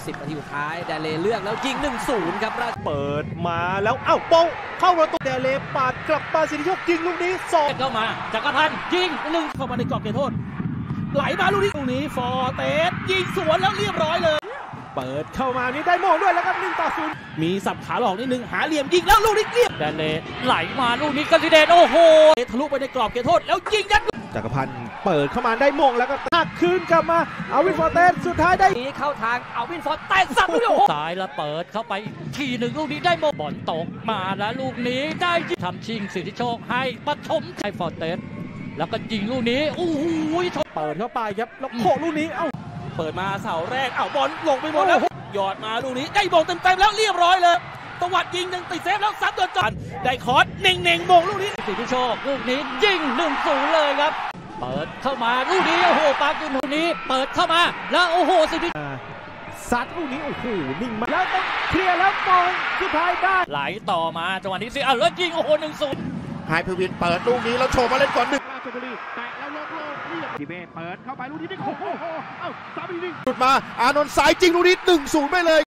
10 นาทีสุดท้ายแดเลเลือกแล้วยิง 1-0 ครับเปิดมาแล้วเอ้าโป้งเข้าประตูแดเลปาดกลับมาสิทธิโชคยิงลูกนี้2 เข้ามาจักรพันธ์ยิง1เข้ามาในกรอบเขตโทษไหลมาลูกนี้ฟอร์เตสยิงสวนแล้วเรียบร้อยเลยเปิดเข้ามานี่ได้โมงด้วยแล้วครับ1-0 มีสับขาหลอกนิดนึงหาเหลี่ยมยิงแล้วลูกนี้เรียบแดนเลไหลมาลูกนี้กัสซิเดนโอ้โหทะลุไปในกรอบเขตโทษแล้วยิงยัดจักรพันธ์เปิดเข้ามาได้โมงแล้วก็หักคืนกลับมาเอาวินฟอร์เตสสุดท้ายได้เข้าทางเอาวินฟอร์เตสสับลูกนี้ซ้ายแล้วเปิดเข้าไปอีกทีหนึ่งลูกนี้ได้โมบอลตกมาแล้วลูกนี้ได้ทำชิงสิทธิโชคให้ปฐมชัยฟอร์เตสแล้วก็ยิงลูกนี้โอ้โหเปิดเข้าไปครับแล้วโขกลูกนี้เอ้าเปิดมาเสาแรกบอลลงไปหมดแล้วหยอดมาลูกนี้ได้บอลเต็มๆแล้วเรียบร้อยเลยตวัดยิงยังติดเซฟแล้วซัดโดนจอนได้คอร์สเน่งๆโมงลูกนี้สิทธิโชคลูกนี้ยิง 1-0 เลยครับเปิดเข้ามาลูกนี้โอ้โหปากุลลูกนี้เปิดเข้ามาแล้วโอ้โหสิทธิซัดลูกนี้โอ้โหนิ่งมากแล้วต้องเคลียร์แล้วมองสุดท้ายได้ไหลต่อมาจังหวะนี้สิแล้วยิงโอ้โห 1-0 ไฮเพวินเปิดลูกนี้แล้วโชว์มาเล่นก่อน1 ราชบุรีแตะแล้วโลกเรียบทีเบ้เปิดเข้าไปลูกนี้โอ้โหเอ้า3-1 หลุดมาอานนท์สายจริงลูกนี้1-0ไปเลย